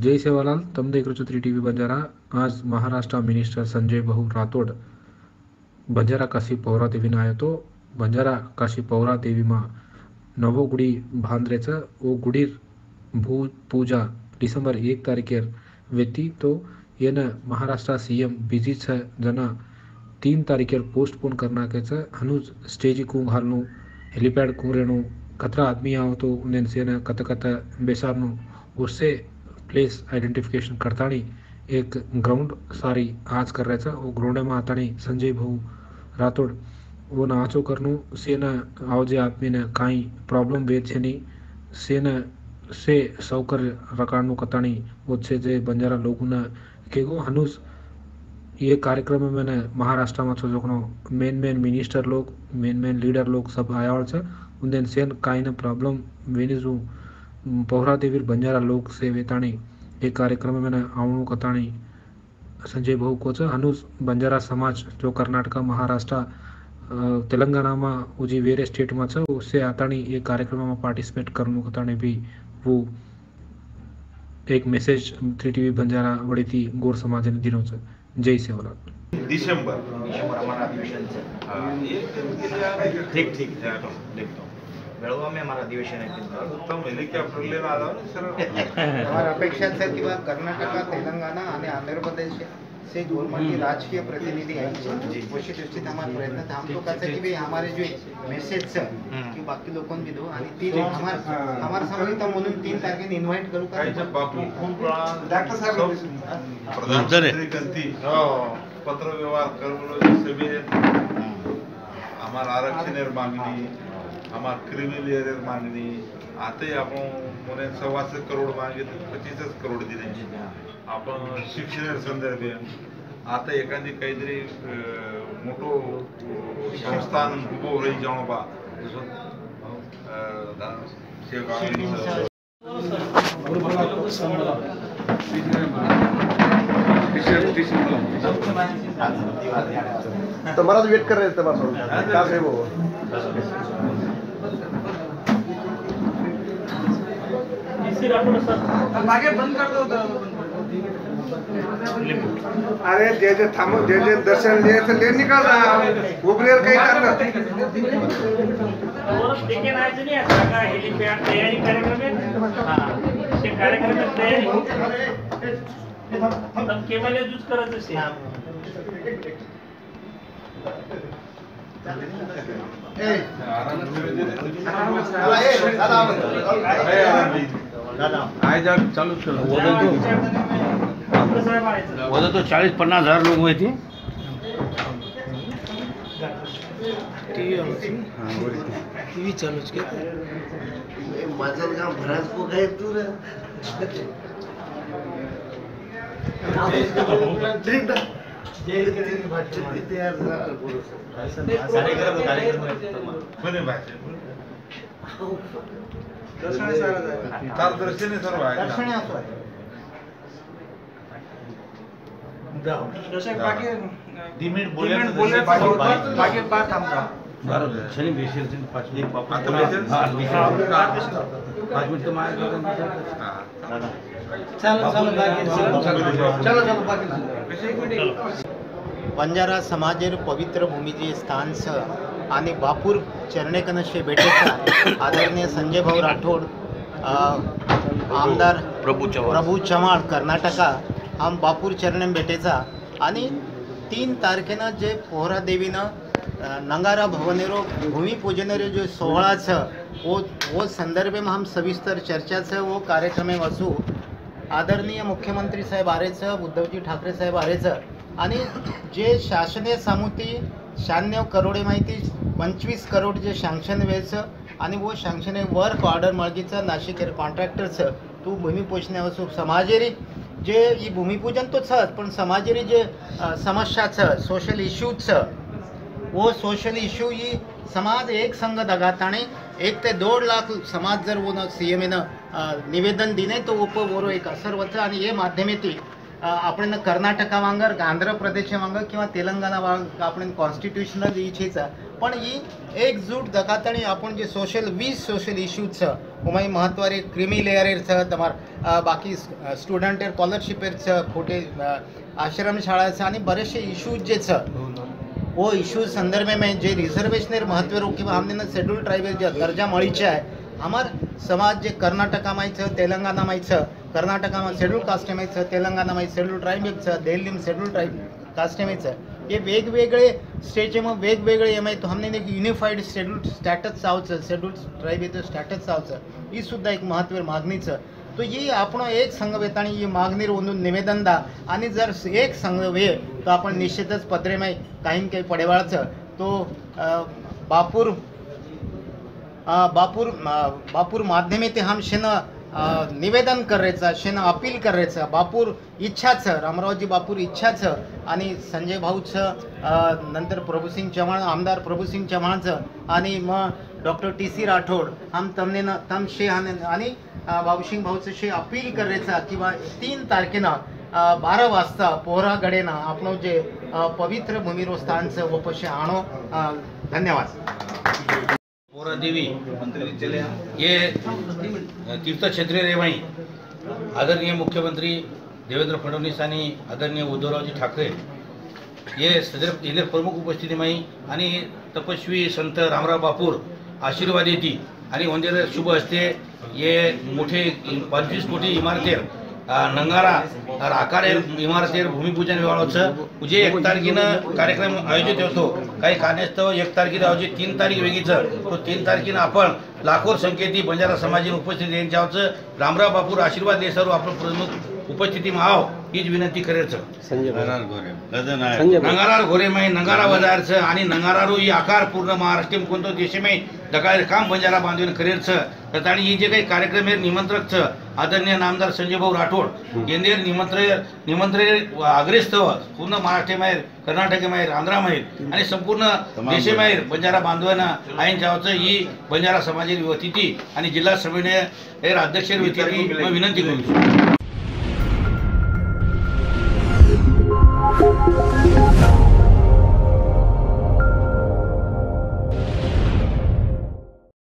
जय सेवालाल तमदे कृचुत्री टीवी बंजारा। आज महाराष्ट्र मिनिस्टर संजय भाऊ राठोड बंजारा काशी पौरा देवी आयो तो बंजारा काशी पौरा देवी में नवो गुड़ी बांधरेचं वो गुडीर भू पूजा डिसेंबर 1 तारीखेर वेती तो येन महाराष्ट्र सीएम बिजी छ जना 3 तारीखेर पोस्टपोन करनाकेचं हनुज स्टेज कुंग हालनु हेलीपैड कुंगरेनु कतरा आदमी आओ तो उन्हें सेना कत कत बेसारनु उससे प्लेस आइडेंटिफिकेशन करतानी एक ग्राउंड सारी आज कर रहा था वो ग्राउंड में आतानी संजय भाऊ राठोड वो नाचो करनु सेना आवजे आदमी ने काई प्रॉब्लम वेद छे नहीं सेना से सौकर रकाणु कतानी वो छे जे बंजारा लोगों ने केगो हनुस ये कार्यक्रम में मैंने महाराष्ट्र में जो मेन मिनिस्टर लोग मेन लीडर लोग सब आया और उन्हें सेन काई ने प्रॉब्लम वेनिजू पौरा देवी बंजारा लोग से वेताणी एक कार्यक्रम में मैंने आवणु कताणी संजय भाऊ को हनुस बंजारा समाज जो कर्नाटक महाराष्ट्र तेलंगाना में उजी वेरे स्टेट में उससे आताणी एक कार्यक्रम में पार्टिसिपेट करनु कताणी भी वो एक मैसेज 3 टीवी बंजारा वड़ी थी गोर समाज ने दिनों से जय सेवालाल दिसंबर हमारा अधिवेशन ठीक देखता बेळगाव में हमारा अधिवेशन है तो मैंने क्या अप्रैल में आ रहा हूं सर हमारा अपेक्षा है कि कर्नाटक तेलंगाना और आंध्र प्रदेश से गवर्नमेंट के राजकीय प्रतिनिधि आएंगे उसी दृष्टि से हमारा प्रयत्न था। हम तो कहते हैं कि भाई हमारे जो मेसेज है कि बाकी लोगों भी दो आणि तीन हमारा समजता म्हणून 3 तारखेला इन्व्हाइट करू का जब बापू खूप डॉक्टर साहेब प्रधानमंत्री गलती पत्र व्यवहार करून सभेत हमारा आरक्षण मागणी हमारा क्रिमिनल एरियर मागणी आता आपण मोने 1.25 करोड मागितले 25 करोड दिले आपण शिक्षण संदर्भे आता एखादी काहीतरी मोठो संस्थान उभो होई जाणो बा तुम्हारा वेट कर रहे थे तुम्हारा क्या है वो मागे बंद कर दो अरे जे थांबो जे दर्शन लिहायचं ले निकाल उबरेल काही करणार लेकिन आज नहीं आता का हेलीपैड तैयारी कार्यक्रम में हां ते कार्यक्रम में तैयारी तब केवल यूज करायचं से दादा चालू उधर तो 40-50 हजार लोग हुए थे। टीवी चालू के माझं गाव भराच को काय तू रे बाकी बात आमचा शनी विसर्जन 5 मिनिट बंजारा समाजेर पवित्र भूमीचे स्थान स आणि बापूर चरणेकनशे भेटेचा आदरणीय संजय भाऊ राठोड आमदार प्रभू चव्हाण कर्नाटका आम बापूर चरण भेटेचा आणि 3 तारखेनं जे पोहरा देवीनं नंगारा भवनेरो भूमिपूजनेरो जो सोहळा छ वो संदर्भ में हम सविस्तर चर्चा छ वो कार्यक्रम में वसू आदरणीय मुख्यमंत्री साहेब आरेच उद्धवजी ठाकरे साहेब आरेच आणि जे शासनीय समिती 96 करोडे माहिती 25 करोड जे सँक्शन वेचं आणि वो सँक्शन वर्क ऑर्डर मळगीचं नाशिकेर कॉन्ट्रॅक्टरचं तू भूमिपूजने वसू समाजेरी जे ही भूमिपूजन तो छच पण समाजेरी जे समस्या छ सोशल इश्यूज छ वो सोशल इश्यू ही समाज एक संघ दगाताने 1 ते 2 लाख समाज जर वो सीएम निवेदन दिने तो वो एक असर होतं आणि हे माध्यमेती आपण कर्नाटका वांगर आंध्र प्रदेश वांग किंवा तेलंगणा वांग आपण कॉन्स्टिट्यूशनल इच्छेचा पण ही एकजूट दखातणी आपण जे सोशल 20 सोशल इश्यूज छ उमाई महत्वारे क्रीमी लेयर छ तमार बाकी स्टुडंट स्कॉलरशिप छ खोटे आश्रमशाळा छ आणि बरेचसे इश्यूज जे छ वो इश्यूज संदर्भ में जे रिजर्वेशनर महत्व रो कि हमने शेड्यूल ट्राइबल जो दर्जा मळी છે हमार समाज जे कर्नाटकाમાં છે तेलंगानाમાં છે कर्नाटकाમાં शेड्यूल कास्टમાં છે तेलंगानाમાં शेड्यूल ट्राइबल છે दिल्लीમાં शेड्यूल ट्राइब कास्टમાં છે ये वेगवेगळे स्टेटમાં वेगवेगळे एम तो हमने एक युनिफाइड शेड्यूल स्टेटस आवचं शेड्यूल ट्राइबल स्टेटस आवचं ही सुद्धा एक महत्व मागणी છે तो ये आपण एक संघ वेताणी ही मागणी रोंदून निवेदन दा आणि जर एक संघ वे तो आपण निश्चितच पत्रेमाई काही पडेवाळचं तो बापूर माध्यमे ते हम शेन निवेदन करायचं शेन अपील करायचं बापूर इच्छाच रामरावजी बापूर इच्छाच आणि संजय भाऊचं नंतर प्रभुसिंग चव्हाण आमदार प्रभुसिंग चव्हाणचं आणि मग डॉक्टर TC राठोड हम तमने तम शे आणि बाबूसिंग भाऊचं शे अपील करायचं किंवा 3 तारखेला 12 वाजता पोहरा गडेना आपण जे पवित्र भूमिरो स्थानचं वपशे आणो धन्यवाद पोहरा देवी ये तीर्थ क्षेत्रीय रेवाई आदरणीय मुख्यमंत्री देवेंद्र फडणवीस आणि आदरणीय उद्धवरावजी ठाकरे ये सदर इधर प्रमुख उपस्थिती माई आणि तपस्वी संत रामराव बापूर आशीर्वाद येती आणि वंदेर शुभ हस्ते ये मोठे 25 कोटी इमारतेर नंगारा आकार इमारतेर भूमिपूजन विवाहाचं जे 1 तारखेनं कार्यक्रम आयोजित होतो काही कारणास्तव 1 तारखेला आयोजित 3 तारीख वेगळीचं तो 3 तारखेनं आपण लाखो संख्येने बंजारा समाजाने उपस्थिती यांच्यावरचं रामराव बापूर आशीर्वाद दे सर्व आपण प्रमुख उपस्थितीમાં આવો हीच विनंती करायचं नंगारार घोरे माई नंगारा बजारचं आणि नंगारारू ही आकार पूर्ण महाराष्ट्र कोणतं देशमे दकाळ काम बंजारा बांधून करेरचं तर आणि ही जे काही कार्यक्रम आहे निमंत्रकचं आदरणीय नामदार संजय भाऊ राठोड केंद्रीय निमंत्रण अग्रेस्तव पूर्ण महाराष्ट्रमाहेर कर्नाटकमाहेर आंध्रामाहेर आणि संपूर्ण देशमाहेर बंजारा बांधवांना आईन जावचं ही बंजारा समाजाची वतीची आणि जिल्हा समिती अध्यक्ष वतीची विनंती करू